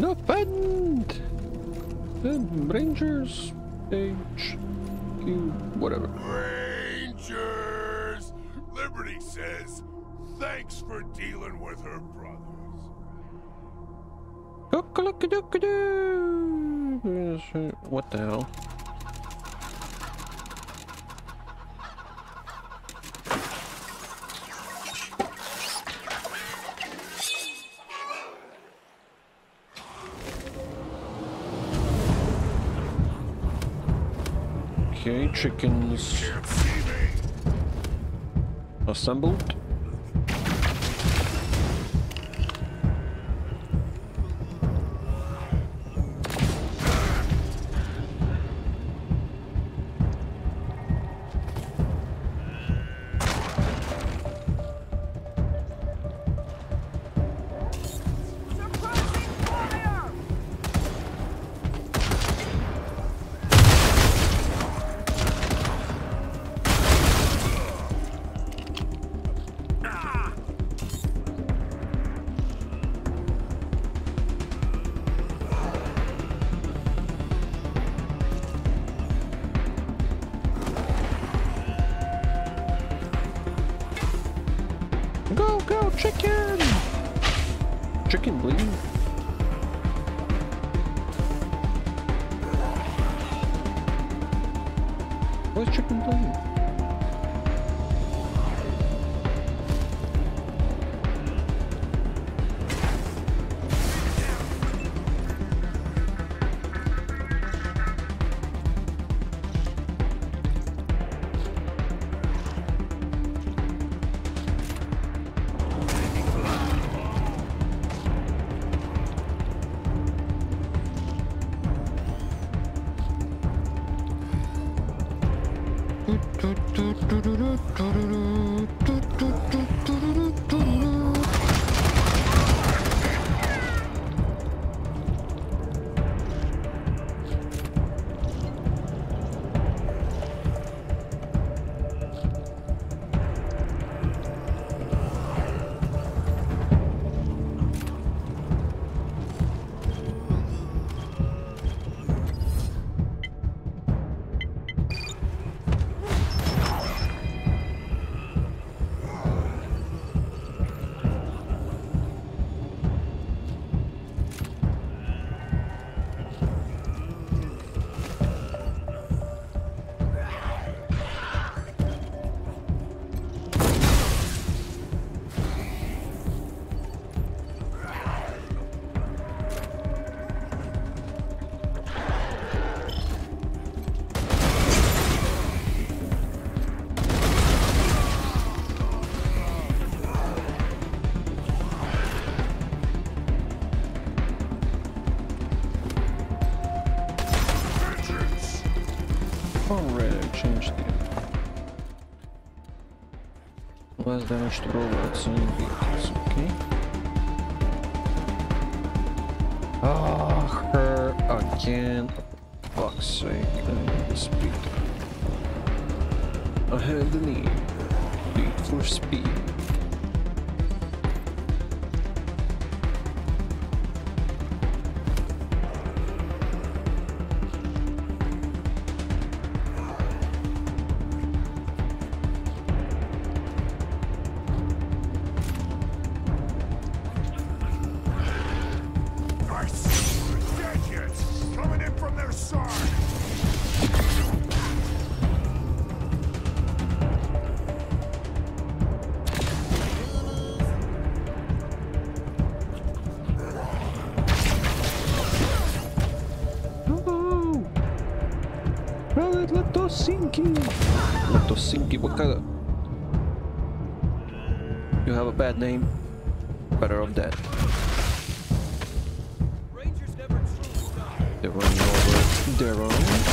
No fun. The Rangers, HQ, whatever. Rangers! Liberty says, thanks for dealing with her brothers. What the hell? Okay, chickens assembled. Go, go, chicken! Chicken bleed. Where's chicken bleed? Alright, change the less damage to robots and vehicles, okay? Ah, her again. For fuck's sake, I need the speed. I have the need for speed. Lattosinki, what kind of... You have a bad name? Better off dead. They're running over their own.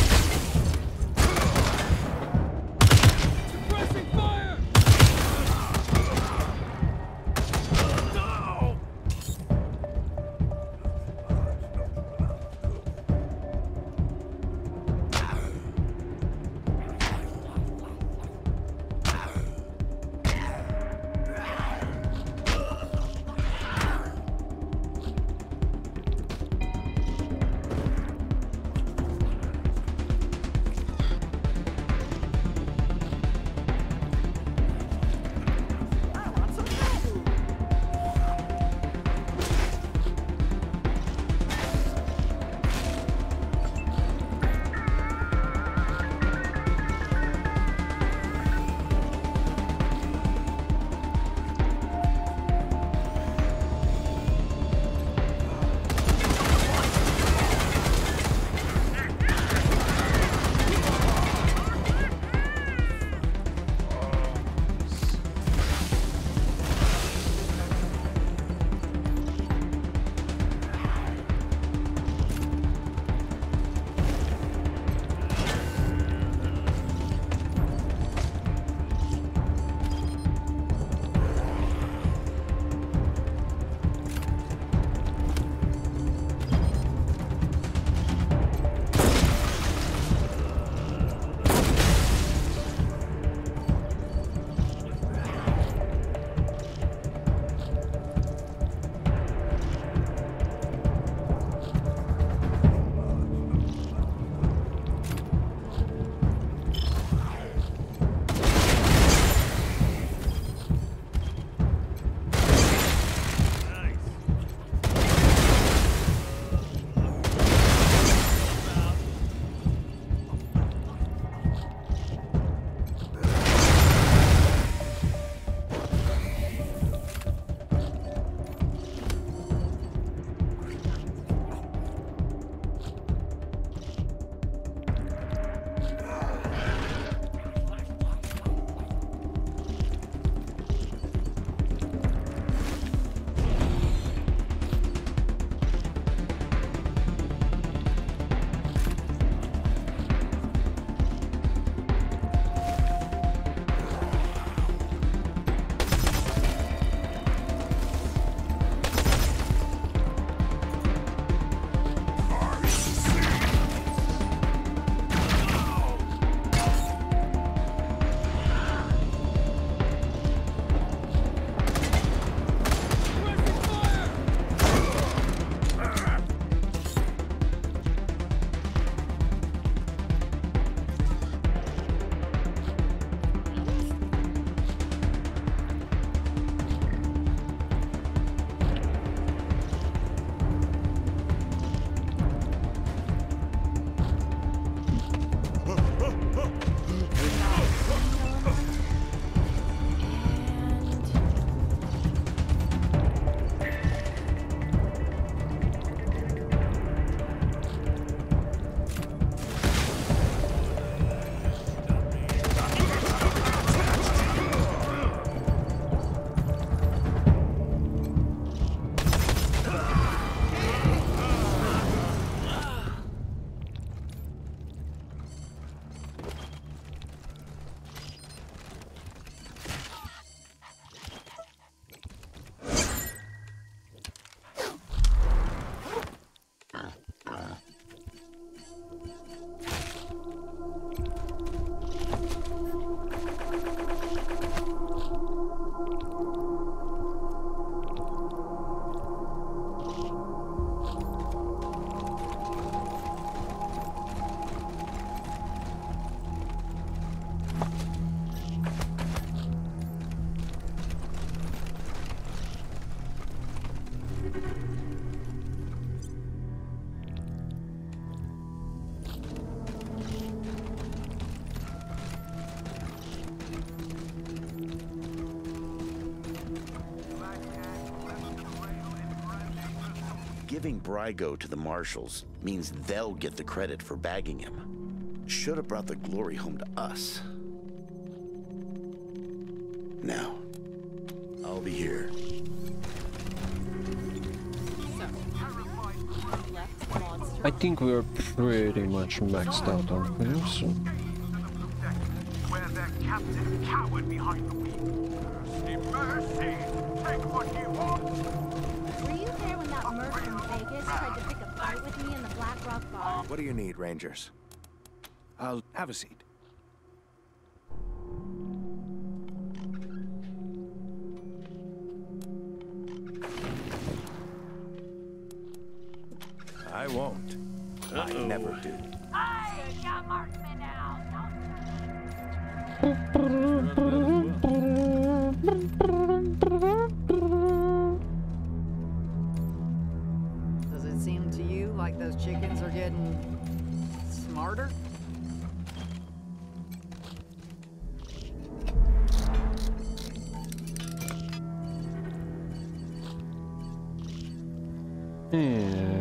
Giving Brygo to the Marshals means they'll get the credit for bagging him. Should have brought the glory home to us. Now, I'll be here. I think we're pretty much maxed out on him, so... Where their captain cowered behind the wheel. Mercy! Take what you want! Were you there when that merc from Vegas tried to pick a fight with me in the Black Rock bar? What do you need, Rangers? I'll have a seat. I won't. I never do. I got marksman now. Does it seem to you like those chickens are getting smarter? Yeah.